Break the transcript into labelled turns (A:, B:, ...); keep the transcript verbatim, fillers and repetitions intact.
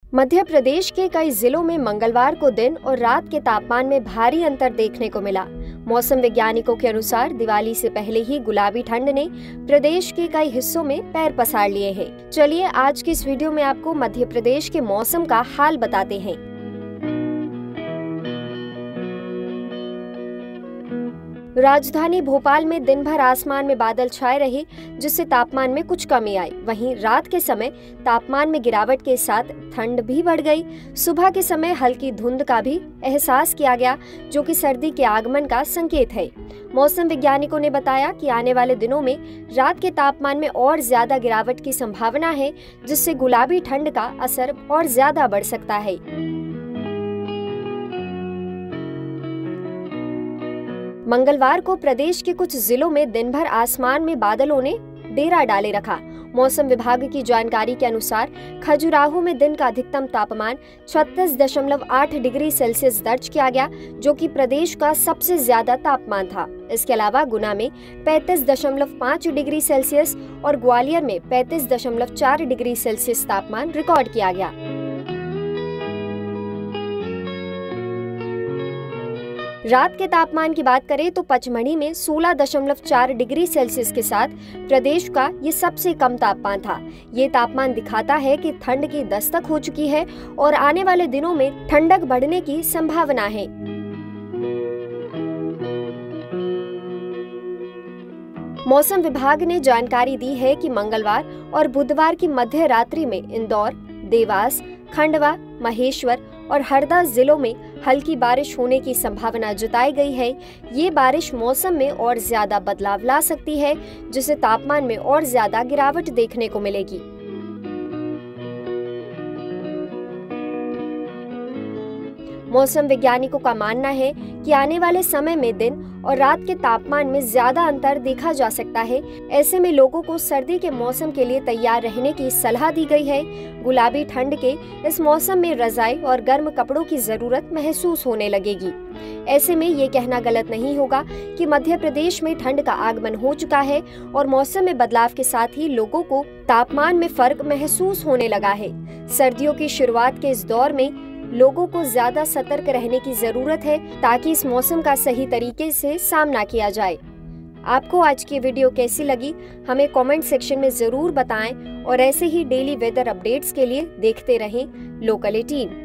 A: मध्य प्रदेश के कई जिलों में मंगलवार को दिन और रात के तापमान में भारी अंतर देखने को मिला। मौसम वैज्ञानिकों के अनुसार दिवाली से पहले ही गुलाबी ठंड ने प्रदेश के कई हिस्सों में पैर पसार लिए हैं। चलिए आज की इस वीडियो में आपको मध्य प्रदेश के मौसम का हाल बताते हैं। राजधानी भोपाल में दिन भर आसमान में बादल छाए रहे, जिससे तापमान में कुछ कमी आई। वहीं रात के समय तापमान में गिरावट के साथ ठंड भी बढ़ गई। सुबह के समय हल्की धुंध का भी एहसास किया गया, जो कि सर्दी के आगमन का संकेत है। मौसम वैज्ञानिकों ने बताया कि आने वाले दिनों में रात के तापमान में और ज्यादा गिरावट की संभावना है, जिससे गुलाबी ठंड का असर और ज्यादा बढ़ सकता है। मंगलवार को प्रदेश के कुछ जिलों में दिन भर आसमान में बादलों ने डेरा डाले रखा। मौसम विभाग की जानकारी के अनुसार खजुराहो में दिन का अधिकतम तापमान छत्तीस दशमलव आठ डिग्री सेल्सियस दर्ज किया गया, जो कि प्रदेश का सबसे ज्यादा तापमान था। इसके अलावा गुना में पैंतीस दशमलव पाँच डिग्री सेल्सियस और ग्वालियर में पैंतीस दशमलव चार डिग्री सेल्सियस तापमान रिकॉर्ड किया गया। रात के तापमान की बात करें तो पचमढ़ी में सोलह दशमलव चार डिग्री सेल्सियस के साथ प्रदेश का ये सबसे कम तापमान था। ये तापमान दिखाता है कि ठंड की दस्तक हो चुकी है और आने वाले दिनों में ठंडक बढ़ने की संभावना है। मौसम विभाग ने जानकारी दी है कि मंगलवार और बुधवार की मध्य रात्रि में इंदौर, देवास, खंडवा, महेश्वर और हरदा जिलों में हल्की बारिश होने की संभावना जताई गई है। ये बारिश मौसम में और ज्यादा बदलाव ला सकती है, जिससे तापमान में और ज्यादा गिरावट देखने को मिलेगी। मौसम वैज्ञानिकों का मानना है कि आने वाले समय में दिन और रात के तापमान में ज्यादा अंतर देखा जा सकता है। ऐसे में लोगों को सर्दी के मौसम के लिए तैयार रहने की सलाह दी गई है। गुलाबी ठंड के इस मौसम में रजाई और गर्म कपड़ों की जरूरत महसूस होने लगेगी। ऐसे में ये कहना गलत नहीं होगा कि मध्य प्रदेश में ठंड का आगमन हो चुका है और मौसम में बदलाव के साथ ही लोगों को तापमान में फर्क महसूस होने लगा है। सर्दियों की शुरुआत के इस दौर में लोगों को ज्यादा सतर्क रहने की जरूरत है, ताकि इस मौसम का सही तरीके से सामना किया जाए। आपको आज की वीडियो कैसी लगी, हमें कमेंट सेक्शन में जरूर बताएं और ऐसे ही डेली वेदर अपडेट्स के लिए देखते रहें लोकल एटीन।